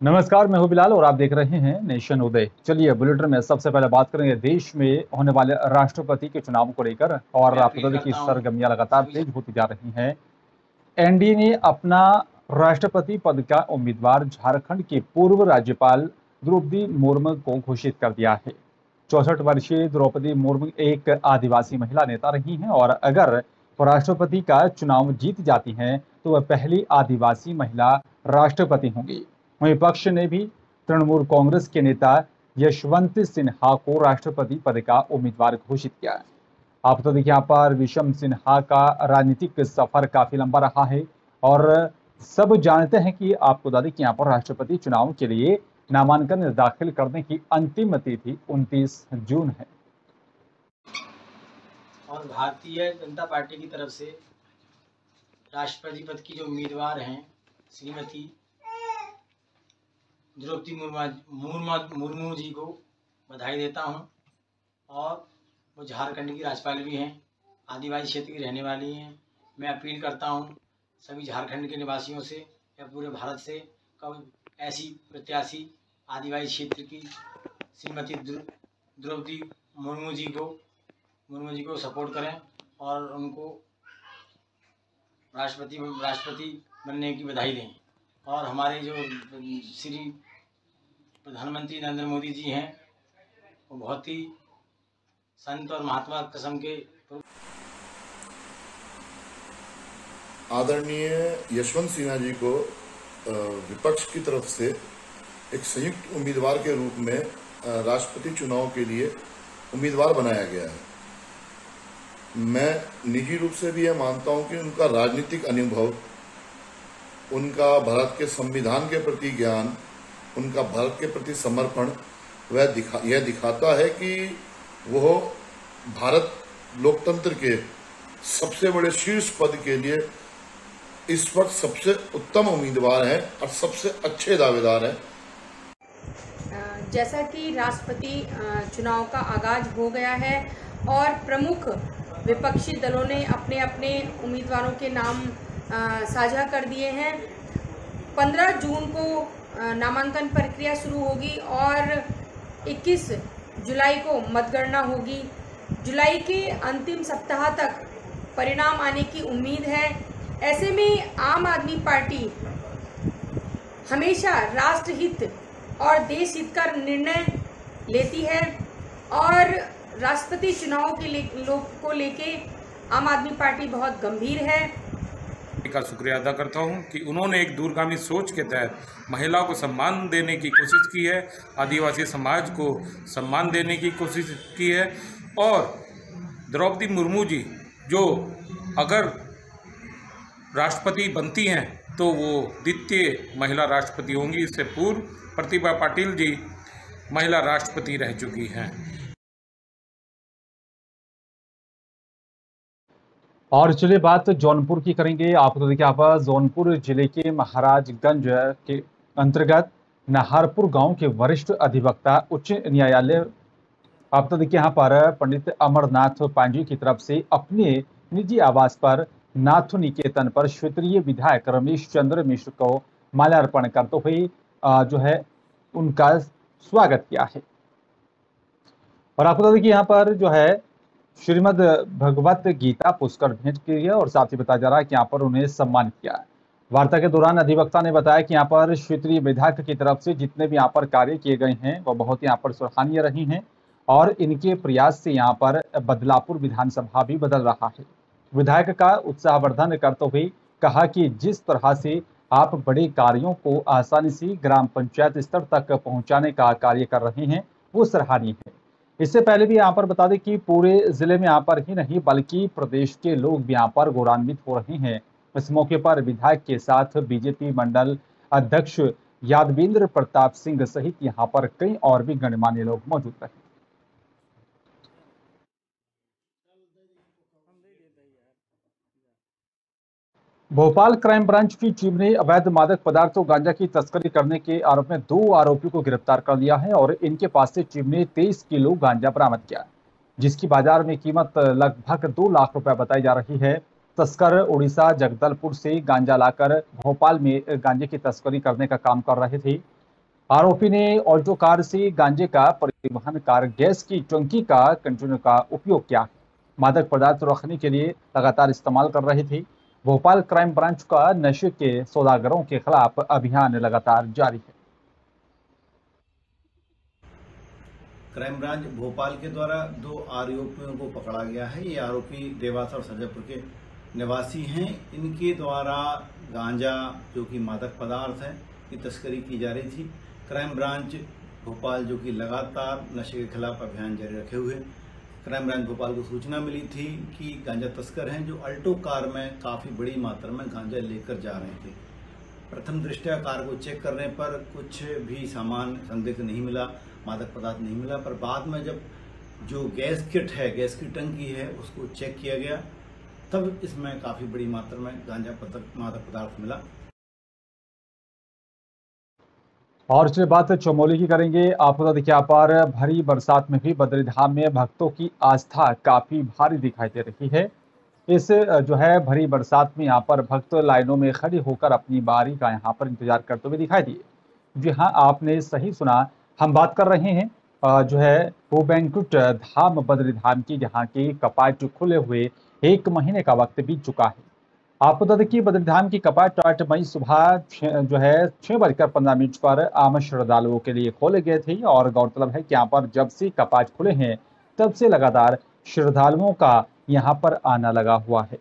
नमस्कार, मैं हूं बिलाल और आप देख रहे हैं नेशन उदय। चलिए बुलेटिन में सबसे पहले बात करेंगे देश में होने वाले राष्ट्रपति के चुनाव को लेकर। और मैं आपको अपील बता दें कि करता हूँ सरगर्मियां लगातार सभी तेज होती जा रही हैं। एनडीए ने अपना राष्ट्रपति पद का उम्मीदवार झारखंड के पूर्व राज्यपाल द्रौपदी मुर्मू को घोषित कर दिया है। 64 वर्षीय द्रौपदी मुर्मू एक आदिवासी महिला नेता रही हैं और अगर वो राष्ट्रपति का चुनाव जीत जाती हैं तो वह पहली आदिवासी महिला राष्ट्रपति होंगी। वहीं विपक्ष ने भी तृणमूल कांग्रेस के नेता यशवंत सिन्हा को राष्ट्रपति पद का उम्मीदवार घोषित किया है। आप तो देखिए यहाँ पर विषम सिन्हा का राजनीतिक सफर काफी लंबा रहा है और सब जानते हैं कि आपको बता दें कि यहाँ पर राष्ट्रपति चुनाव के लिए नामांकन दाखिल करने की अंतिम तिथि 29 जून है। और भारतीय जनता पार्टी की तरफ से राष्ट्रपति पद की जो उम्मीदवार हैं श्रीमती द्रौपदी मुर्मू जी को बधाई देता हूं। और वो झारखंड की राज्यपाल भी हैं, आदिवासी क्षेत्र की रहने वाली हैं। मैं अपील करता हूं सभी झारखंड के निवासियों से या पूरे भारत से कब ऐसी प्रत्याशी आदिवासी क्षेत्र की श्रीमती द्रौपदी मुर्मू जी को सपोर्ट करें और उनको राष्ट्रपति बनने की बधाई दें। और हमारे जो श्री प्रधानमंत्री नरेंद्र मोदी जी हैं वो बहुत ही संत और महात्मा किस्म के। आदरणीय यशवंत सिन्हा जी को विपक्ष की तरफ से एक संयुक्त उम्मीदवार के रूप में राष्ट्रपति चुनाव के लिए उम्मीदवार बनाया गया है। मैं निजी रूप से भी यह मानता हूं कि उनका राजनीतिक अनुभव, उनका भारत के संविधान के प्रति ज्ञान, उनका भारत के प्रति समर्पण यह दिखाता है कि वह भारत लोकतंत्र के सबसे बड़े शीर्ष पद के लिए इस वक्त सबसे उत्तम उम्मीदवार हैं और सबसे अच्छे दावेदार हैं। जैसा कि राष्ट्रपति चुनाव का आगाज हो गया है और प्रमुख विपक्षी दलों ने अपने अपने उम्मीदवारों के नाम साझा कर दिए हैं। 15 जून को नामांकन प्रक्रिया शुरू होगी और 21 जुलाई को मतगणना होगी। जुलाई के अंतिम सप्ताह तक परिणाम आने की उम्मीद है। ऐसे में आम आदमी पार्टी हमेशा राष्ट्रहित और देश हित का निर्णय लेती है और राष्ट्रपति चुनाव को लेके आम आदमी पार्टी बहुत गंभीर है। का शुक्रिया अदा करता हूं कि उन्होंने एक दूरगामी सोच के तहत महिलाओं को सम्मान देने की कोशिश की है, आदिवासी समाज को सम्मान देने की कोशिश की है। और द्रौपदी मुर्मू जी जो अगर राष्ट्रपति बनती हैं तो वो द्वितीय महिला राष्ट्रपति होंगी। इससे पूर्व प्रतिभा पाटिल जी महिला राष्ट्रपति रह चुकी हैं। और चलिए बात जौनपुर की करेंगे। आपको तो देखिए यहाँ पर जौनपुर जिले के महाराजगंज के अंतर्गत नाहरपुर गांव के वरिष्ठ अधिवक्ता उच्च न्यायालय आप तो देखिए यहाँ पर पंडित अमरनाथ पांडे की तरफ से अपने निजी आवास पर नाथू निकेतन पर क्षेत्रीय विधायक रमेश चंद्र मिश्र को माल्यार्पण करते हुए जो है उनका स्वागत किया है। और आपको देखिए यहाँ पर जो है श्रीमद भगवत गीता पुस्तक भेंट की है और साथ ही बताया जा रहा है कि यहाँ पर उन्हें सम्मानित किया है। वार्ता के दौरान अधिवक्ता ने बताया कि यहाँ पर क्षेत्रीय विधायक की तरफ से जितने भी यहाँ पर कार्य किए गए हैं वह बहुत यहाँ पर सराहनीय रही हैं और इनके प्रयास से यहाँ पर बदलापुर विधानसभा भी बदल रहा है। विधायक का उत्साहवर्धन करते हुए कहा कि जिस तरह से आप बड़े कार्यों को आसानी से ग्राम पंचायत स्तर तक पहुंचाने का कार्य कर रहे हैं वो सराहनीय है। इससे पहले भी यहाँ पर बता दें कि पूरे जिले में यहाँ पर ही नहीं बल्कि प्रदेश के लोग भी यहाँ पर गौरवान्वित हो रहे हैं। इस मौके पर विधायक के साथ बीजेपी मंडल अध्यक्ष यादवेंद्र प्रताप सिंह सहित यहाँ पर कई और भी गणमान्य लोग मौजूद रहे। भोपाल क्राइम ब्रांच की टीम ने अवैध मादक पदार्थों गांजा की तस्करी करने के आरोप में 2 आरोपियों को गिरफ्तार कर लिया है और इनके पास से टीम ने 23 किलो गांजा बरामद किया, जिसकी बाजार में कीमत लगभग 2 लाख रुपए बताई जा रही है। तस्कर उड़ीसा जगदलपुर से गांजा लाकर भोपाल में गांजे की तस्करी करने का काम कर रहे थे। आरोपी ने ऑल्टो कार से गांजे का परिवहन कार गैस की टंकी का कंटेनर का उपयोग किया। मादक पदार्थ रखने के लिए लगातार इस्तेमाल कर रहे थे। भोपाल क्राइम ब्रांच का नशे के सौदागरों के खिलाफ अभियान लगातार जारी है। क्राइम ब्रांच भोपाल के द्वारा 2 आरोपियों को पकड़ा गया है। ये आरोपी देवास और सरजापुर के निवासी हैं। इनके द्वारा गांजा जो कि मादक पदार्थ है की तस्करी की जा रही थी। क्राइम ब्रांच भोपाल जो कि लगातार नशे के खिलाफ अभियान जारी रखे हुए। क्राइम ब्रांच भोपाल को सूचना मिली थी कि गांजा तस्कर हैं जो अल्टो कार में काफी बड़ी मात्रा में गांजा लेकर जा रहे थे। प्रथम दृष्टया कार को चेक करने पर कुछ भी सामान संदिग्ध नहीं मिला, मादक पदार्थ नहीं मिला, पर बाद में जब जो गैस किट है, गैस की टंकी है, उसको चेक किया गया तब इसमें काफी बड़ी मात्रा में गांजा मादक पदार्थ मिला। और चलिए बात चमोली की करेंगे। आपको बता दें कि यहाँ पर भारी बरसात में भी बद्रीधाम में भक्तों की आस्था काफी भारी दिखाई दे रही है। इस जो है भरी बरसात में यहाँ पर भक्त लाइनों में खड़े होकर अपनी बारी का यहाँ पर इंतजार करते हुए दिखाई दिए। जी हाँ, आपने सही सुना, हम बात कर रहे हैं जो है वो बैंकुट धाम बद्रीधाम की, जहाँ के कपाट खुले हुए 1 महीने का वक्त बीत चुका है। आपको बता दें कि बद्रीधाम की कपाट 8 मई सुबह जो है 6:15 पर आम श्रद्धालुओं के लिए खोले गए थे। और गौरतलब है कि यहाँ पर जब से कपाट खुले हैं तब से लगातार श्रद्धालुओं का यहाँ पर आना लगा हुआ है।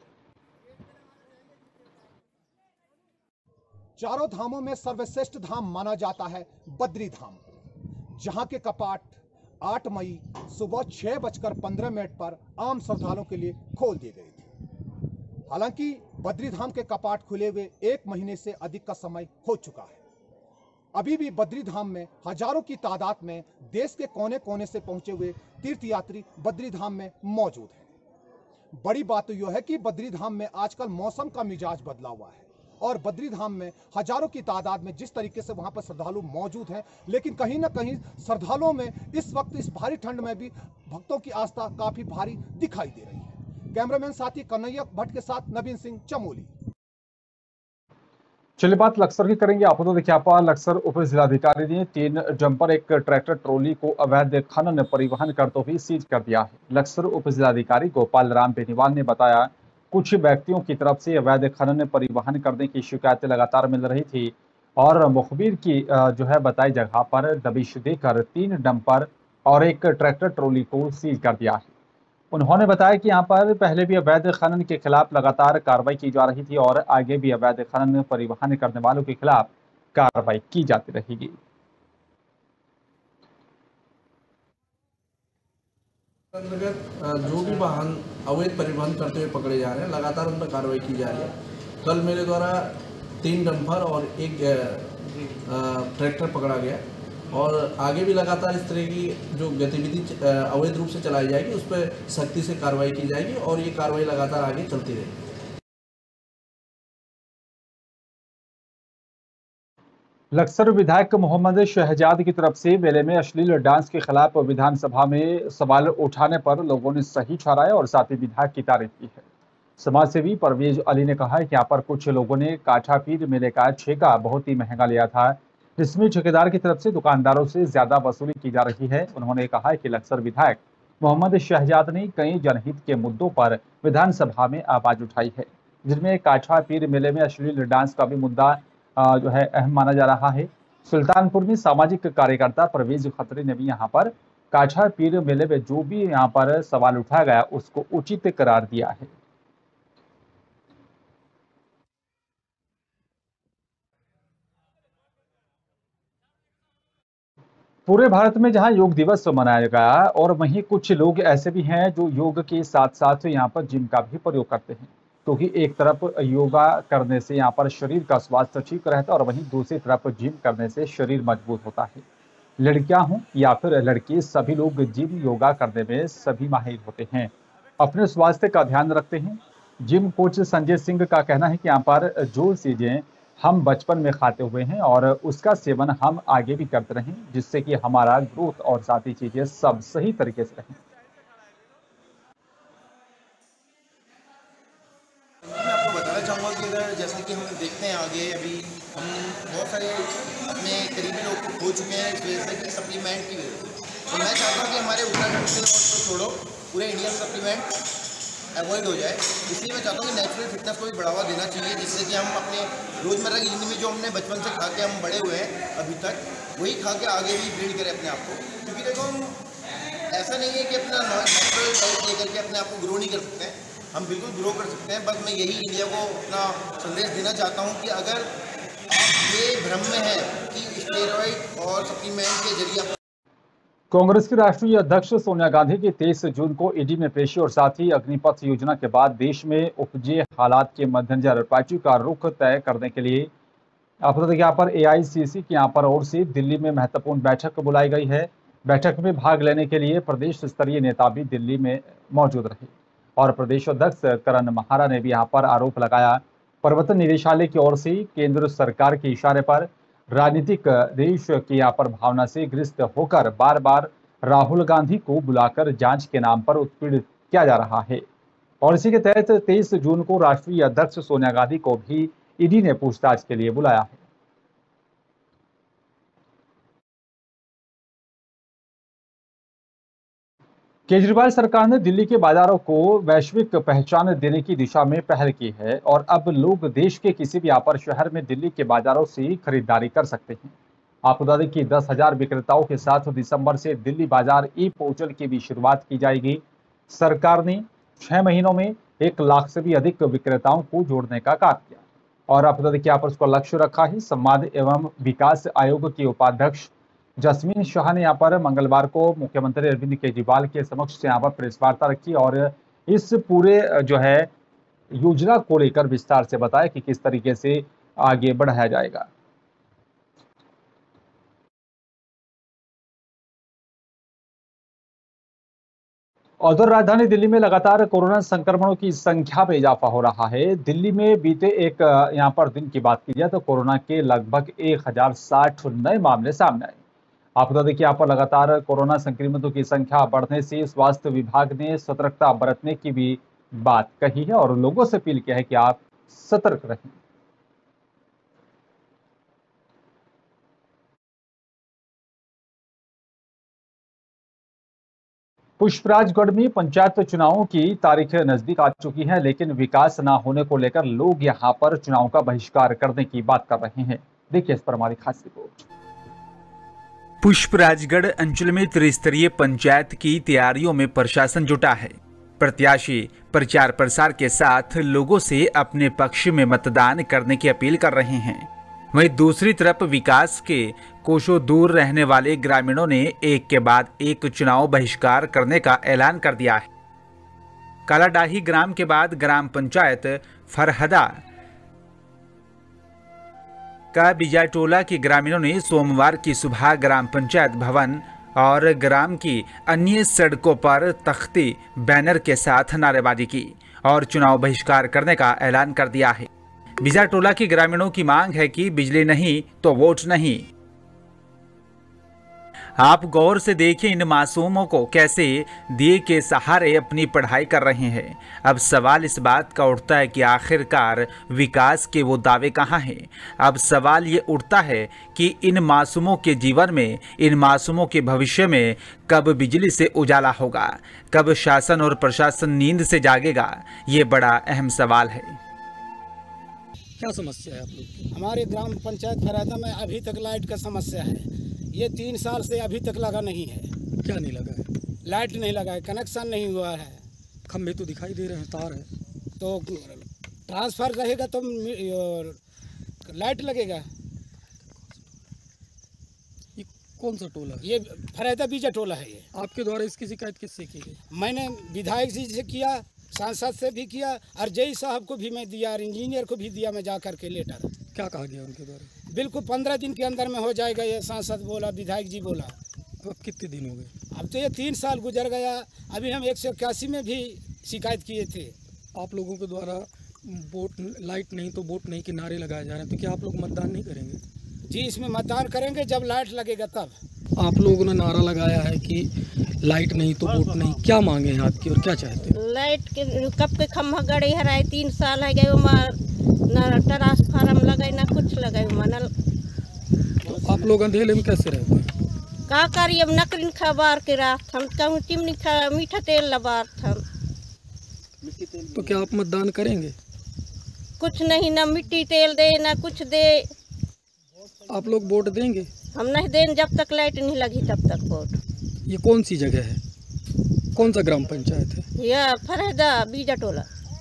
चारों धामों में सर्वश्रेष्ठ धाम माना जाता है बद्रीधाम, जहां के कपाट 8 मई सुबह 6:15 पर आम श्रद्धालुओं के लिए खोल दिए गए थे। हालांकि बद्रीधाम के कपाट खुले हुए 1 महीने से अधिक का समय हो चुका है। अभी भी बद्रीधाम में हजारों की तादाद में देश के कोने कोने से पहुंचे हुए तीर्थयात्री बद्रीधाम में मौजूद हैं। बड़ी बात तो यह है कि बद्रीधाम में आजकल मौसम का मिजाज बदला हुआ है और बद्रीधाम में हजारों की तादाद में जिस तरीके से वहां पर श्रद्धालु मौजूद हैं, लेकिन कहीं ना कहीं श्रद्धालुओं में इस वक्त इस भारी ठंड में भी भक्तों की आस्था काफी भारी दिखाई दे रही है। कैमरामैन साथी कन्हैया भट्ट के साथ नवीन सिंह, चमोली। चलिए बात लक्सर की करेंगे। आपको तो देखिए आप लक्सर उप जिलाधिकारी ने 3 डंपर, एक ट्रैक्टर ट्रॉली को अवैध खनन परिवहन करते हुए सीज कर दिया है। लक्सर उप जिलाधिकारी गोपाल राम बेनीवाल ने बताया, कुछ व्यक्तियों की तरफ से अवैध खनन परिवहन करने की शिकायतें लगातार मिल रही थी और मुखबिर की जो है बताई जगह पर दबिश देकर 3 डंपर और एक ट्रैक्टर ट्रॉली को सीज कर दिया है। उन्होंने बताया कि यहाँ पर पहले भी अवैध खनन के खिलाफ लगातार कार्रवाई की जा रही थी और आगे भी अवैध खनन परिवहन करने वालों के खिलाफ कार्रवाई की जाती रहेगी। अंतर्गत जो भी वाहन अवैध परिवहन करते हुए पकड़े जा रहे हैं, लगातार उन पर कार्रवाई की जा रही है। कल मेरे द्वारा 3 डंपर और एक ट्रैक्टर पकड़ा गया और आगे भी लगातार इस तरह की जो गतिविधि अवैध रूप से चलाई जाएगी उस पर सख्ती से कार्रवाई की जाएगी और ये कार्रवाई लगातार आगे चलती रहेगी। लक्सर विधायक मोहम्मद शहजाद की तरफ से मेले में अश्लील डांस के खिलाफ विधानसभा में सवाल उठाने पर लोगों ने सही ठहराया और साथ ही विधायक की तारीफ की है। समाजसेवी परवेज अली ने कहा है कि यहाँ पर कुछ लोगों ने काठा पीर मेले का ठेका बहुत ही महंगा लिया था, जिसमें ठेकेदार की तरफ से दुकानदारों से ज्यादा वसूली की जा रही है। उन्होंने कहा है कि लक्सर विधायक मोहम्मद शहजाद ने कई जनहित के मुद्दों पर विधानसभा में आवाज उठाई है, जिनमें काठा पीर मेले में अश्लील डांस का भी मुद्दा जो है अहम माना जा रहा है। सुल्तानपुर में सामाजिक कार्यकर्ता परवेज खत्री ने भी यहाँ पर काठा पीर मेले में जो भी यहाँ पर सवाल उठाया गया उसको उचित करार दिया है। पूरे भारत में जहां योग दिवस मनाया गया और वहीं कुछ लोग ऐसे भी हैं जो योग के साथ साथ यहाँ पर जिम का भी प्रयोग करते हैं, क्योंकि एक तरफ योगा करने से यहाँ पर शरीर का स्वास्थ्य ठीक रहता है और वहीं दूसरी तरफ जिम करने से शरीर मजबूत होता है। लड़कियां हों या फिर लड़के, सभी लोग जिम योगा करने में सभी माहिर होते हैं, अपने स्वास्थ्य का ध्यान रखते हैं। जिम कोच संजय सिंह का कहना है कि यहाँ पर जो चीजें हम बचपन में खाते हुए हैं और उसका सेवन हम आगे भी करते रहें, जिससे कि हमारा ग्रोथ और साथ ही चीजें सब सही तरीके से रहें। मैं आपको बताना चाहूँगा कि अगर जैसे कि हम देखते हैं आगे अभी हम बहुत सारे अपने करीबी लोग को खो चुके हैं इस वजह से कि सप्लीमेंट की वजह से। तो मैं चाहता हूँ कि हमारे उत्तराखंड से और तो छोड़ो पूरे इंडिया में सप्लीमेंट अवॉइड हो जाए। इसलिए मैं चाहता हूँ कि नेचुरल फिटनेस को भी बढ़ावा देना चाहिए, जिससे कि हम अपने रोज़मर्रा की ज़िंदगी में जो हमने बचपन से खा के हम बड़े हुए हैं अभी तक, वही खा के आगे भी ब्रीड करें अपने आप को। क्योंकि देखो हम ऐसा नहीं है कि अपना नेचुरल डाइट लेकर के अपने आप को ग्रो नहीं कर सकते हैं, हम बिल्कुल ग्रो कर सकते हैं। बस मैं यही इंडिया को अपना संदेश देना चाहता हूँ कि अगर आप ये भ्रम में है कि स्टेरॉइड और सप्लीमेंट के जरिए कांग्रेस की राष्ट्रीय अध्यक्ष सोनिया गांधी की 23 जून को ईडी में पेशी और साथ ही अग्निपथ योजना के बाद देश में उपजे हालात के मद्देनजर पार्टी का रुख तय करने के लिए आपको यहाँ पर एआईसीसी की यहाँ पर ओर से दिल्ली में महत्वपूर्ण बैठक बुलाई गई है। बैठक में भाग लेने के लिए प्रदेश स्तरीय नेता भी दिल्ली में मौजूद रहे और प्रदेश अध्यक्ष करण महारा ने भी यहाँ पर आरोप लगाया प्रवर्तन निदेशालय की ओर से केंद्र सरकार के इशारे पर राजनीतिक देश की यहाँ पर भावना से ग्रस्त होकर बार बार राहुल गांधी को बुलाकर जांच के नाम पर उत्पीड़ित किया जा रहा है। और इसी के तहत 23 जून को राष्ट्रीय अध्यक्ष सोनिया गांधी को भी ईडी ने पूछताछ के लिए बुलाया है। केजरीवाल सरकार ने दिल्ली के बाजारों को वैश्विक पहचान देने की दिशा में पहल की है और अब लोग देश के किसी भी व्यापार शहर में दिल्ली के बाजारों से खरीदारी कर सकते हैं। आपको बता दें कि 10,000 विक्रेताओं के साथ दिसंबर से दिल्ली बाजार ई पोर्टल की भी शुरुआत की जाएगी। सरकार ने 6 महीनों में 1 लाख से भी अधिक विक्रेताओं को जोड़ने का कार्य किया और आपको बता दें कि यहाँ पर उसका लक्ष्य रखा है। संवाद एवं विकास आयोग की उपाध्यक्ष जस्मीन शाह ने यहाँ पर मंगलवार को मुख्यमंत्री अरविंद केजरीवाल के समक्ष यहाँ पर प्रेस वार्ता रखी और इस पूरे जो है योजना को लेकर विस्तार से बताया कि किस तरीके से आगे बढ़ाया जाएगा। उधर राजधानी दिल्ली में लगातार कोरोना संक्रमणों की संख्या में इजाफा हो रहा है। दिल्ली में बीते एक यहाँ पर दिन की बात की जाए तो कोरोना के लगभग 1060 नए मामले सामने आए। आपको बता दें कि यहाँ पर लगातार कोरोना संक्रमितों की संख्या बढ़ने से स्वास्थ्य विभाग ने सतर्कता बरतने की भी बात कही है और लोगों से अपील किया है कि आप सतर्क रहें। पुष्पराजगढ़ में पंचायत चुनावों की तारीख नजदीक आ चुकी है, लेकिन विकास न होने को लेकर लोग यहां पर चुनाव का बहिष्कार करने की बात कर रहे हैं। देखिए इस पर हमारी खास रिपोर्ट। पुष्पराजगढ़ अंचल में त्रिस्तरीय पंचायत की तैयारियों में प्रशासन जुटा है। प्रत्याशी प्रचार प्रसार के साथ लोगों से अपने पक्ष में मतदान करने की अपील कर रहे हैं। वहीं दूसरी तरफ विकास के कोसों दूर रहने वाले ग्रामीणों ने एक के बाद एक चुनाव बहिष्कार करने का ऐलान कर दिया है। कालाडाही ग्राम के बाद ग्राम पंचायत फरहदा का बिजाटोला के ग्रामीणों ने सोमवार की सुबह ग्राम पंचायत भवन और ग्राम की अन्य सड़कों पर तख्ती बैनर के साथ नारेबाजी की और चुनाव बहिष्कार करने का ऐलान कर दिया है। बिजाटोला के ग्रामीणों की मांग है कि बिजली नहीं तो वोट नहीं। आप गौर से देखिए इन मासूमों को कैसे दिए के सहारे अपनी पढ़ाई कर रहे हैं। अब सवाल इस बात का उठता है कि आखिरकार विकास के वो दावे कहाँ हैं। अब सवाल ये उठता है कि इन मासूमों के जीवन में, इन मासूमों के भविष्य में कब बिजली से उजाला होगा, कब शासन और प्रशासन नींद से जागेगा, ये बड़ा अहम सवाल है। क्या समस्या है आप लोग की? हमारे ग्राम पंचायत फरहदा में अभी तक लाइट का समस्या है। ये 3 साल से अभी तक लगा नहीं है। क्या नहीं लगा है? लाइट नहीं लगा है, कनेक्शन नहीं हुआ है। खंभे तो दिखाई दे रहे हैं, तार है। तो ट्रांसफर रहेगा तो लाइट लगेगा। ये कौन सा टोला है? ये फरहदा बीजा टोला है। ये आपके द्वारा इसकी शिकायत किससे की गई? मैंने विधायक जी से किया, सांसद से भी किया और जेई साहब को भी मैं दिया और इंजीनियर को भी दिया मैं जा करके लेटर। क्या कहा गया उनके द्वारा? बिल्कुल 15 दिन के अंदर में हो जाएगा, ये सांसद बोला, विधायक जी बोला। अब कितने दिन हो गए? अब तो ये 3 साल गुजर गया। अभी हम 181 में भी शिकायत किए थे। आप लोगों के द्वारा वोट लाइट नहीं तो वोट नहीं के नारे लगाए जा रहे हैं, तो क्या आप लोग मतदान नहीं करेंगे? जी, इसमें मतदान करेंगे जब लाइट लगेगा तब। आप लोगों ने नारा लगाया है कि लाइट नहीं तो वोट नहीं, क्या मांगे हैं आपकी और क्या चाहते हैं? लाइट के कब के खम्भा गड़े हराए 3 साल है गए, न ट्रांसफार्म लगाई न कुछ लगाई मनल। तो आप लोग अंधेरे में कैसे रहते हैं? का करिए अब नकरिन खबर के रात हम कहूँ चिमनी मीठा तेल लबार था। तो क्या आप मतदान करेंगे? कुछ नहीं, न मिट्टी तेल दे न कुछ दे। आप लोग वोट देंगे? हम नहीं दें जब तक लाइट नहीं लगी तब तक वोट। ये कौन सी जगह है, कौन सा ग्राम पंचायत है? यह फरहदा बीजा टोला।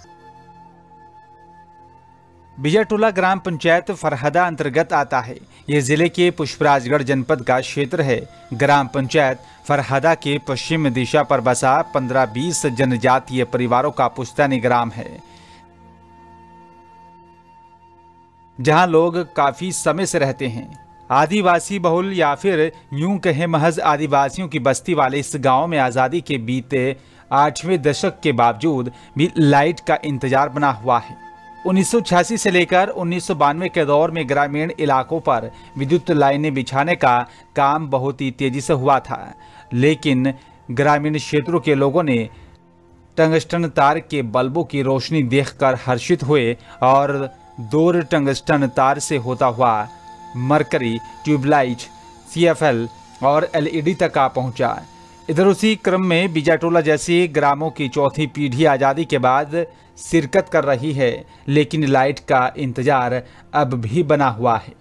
बीजाटोला ग्राम पंचायत फरहदा अंतर्गत आता है। ये जिले के पुष्पराजगढ़ जनपद का क्षेत्र है। ग्राम पंचायत फरहदा के पश्चिम दिशा पर बसा 15-20 जनजातीय परिवारों का पुश्तैनी ग्राम है, जहां लोग काफी समय से रहते हैं। आदिवासी बहुल या फिर यूं कहें महज आदिवासियों की बस्ती वाले इस गांव में आज़ादी के बीते 8वें दशक के बावजूद भी लाइट का इंतजार बना हुआ है। 1986 से लेकर 1992 के दौर में ग्रामीण इलाकों पर विद्युत लाइनें बिछाने का काम बहुत ही तेजी से हुआ था, लेकिन ग्रामीण क्षेत्रों के लोगों ने टंगस्टन तार के बल्बों की रोशनी देखकर हर्षित हुए और दूर टंगस्टन तार से होता हुआ मरकरी, ट्यूबलाइट, CFL और LED तक आ पहुंचा। इधर उसी क्रम में बीजाटोला जैसी ग्रामों की चौथी पीढ़ी आज़ादी के बाद शिरकत कर रही है, लेकिन लाइट का इंतजार अब भी बना हुआ है।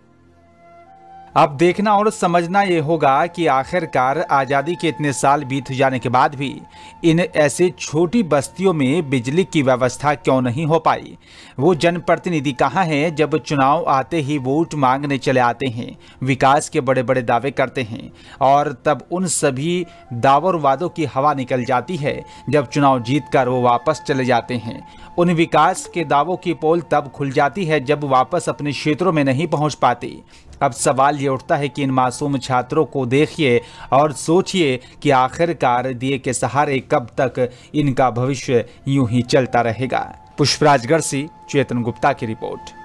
अब देखना और समझना ये होगा कि आखिरकार आज़ादी के इतने साल बीत जाने के बाद भी इन ऐसे छोटी बस्तियों में बिजली की व्यवस्था क्यों नहीं हो पाई। वो जनप्रतिनिधि कहाँ हैं जब चुनाव आते ही वोट मांगने चले आते हैं, विकास के बड़े बड़े दावे करते हैं और तब उन सभी दावों वादों की हवा निकल जाती है जब चुनाव जीतकर वो वापस चले जाते हैं। उन विकास के दावों की पोल तब खुल जाती है जब वापस अपने क्षेत्रों में नहीं पहुंच पाते। अब सवाल ये उठता है कि इन मासूम छात्रों को देखिए और सोचिए कि आखिरकार दिए के सहारे कब तक इनका भविष्य यूं ही चलता रहेगा। पुष्पराजगढ़ से चेतन गुप्ता की रिपोर्ट।